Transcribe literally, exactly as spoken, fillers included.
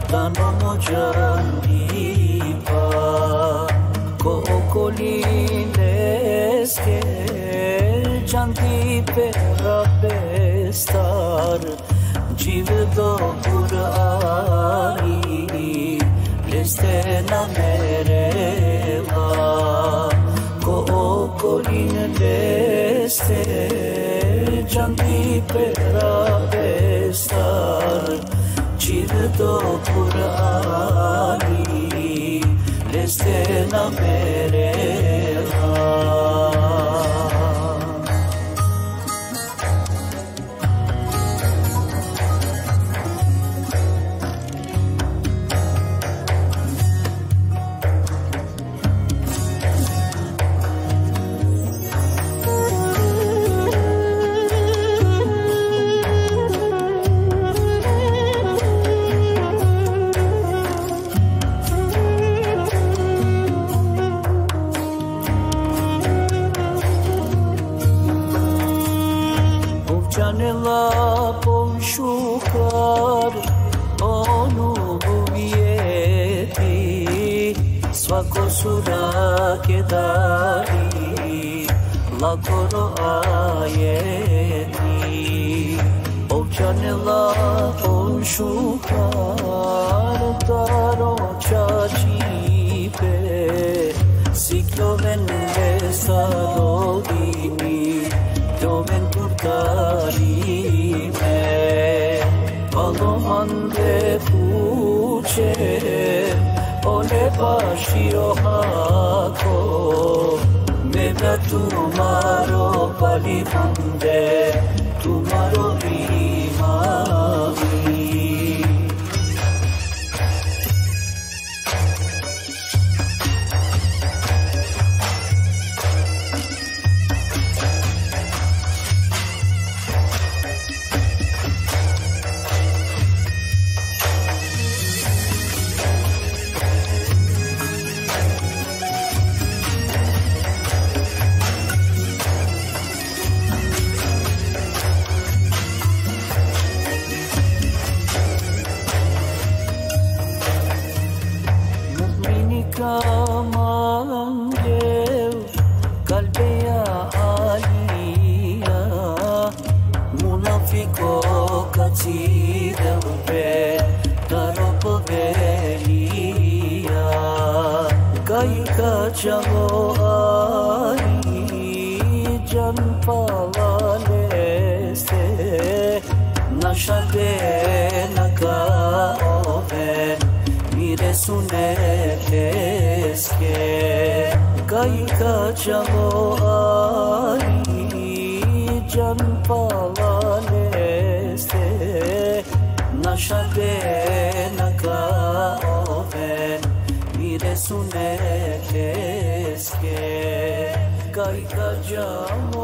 Tano mojandipa ko okolineske janti perabestar jiv do Qur'ani leste na mereva ko okolineske janti perabestar jiv do Qur'ani leste na mereva Janela ponshukar onu huvieti svako sura ke dari lakoro ayeti o janela ponshukar daro chachipe siklo venne salodini Domen kurtarime Palo hande puce Ole bashio hako Mevla tumaro palivande Tumaro rimami Kamangel kalbeya Alija munafiko katsidelbe taropovelia gaika chalo ali jan palaleste nashade nakaoven mire suneske gaika chalo ali jan palaleste nashade nakaoven mire suneske gaika chalo